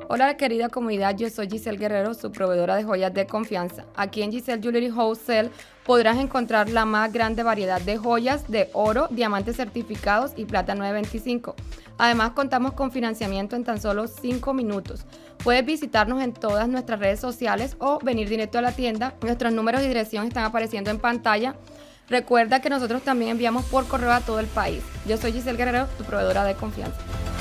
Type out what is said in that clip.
Hola querida comunidad, yo soy Giselle Guerrero, su proveedora de joyas de confianza. Aquí en Giselle Jewelry Wholesale podrás encontrar la más grande variedad de joyas de oro, diamantes certificados y plata 925. Además contamos con financiamiento en tan solo 5 minutos. Puedes visitarnos en todas nuestras redes sociales o venir directo a la tienda. Nuestros números y dirección están apareciendo en pantalla. Recuerda que nosotros también enviamos por correo a todo el país. Yo soy Giselle Guerrero, tu proveedora de confianza.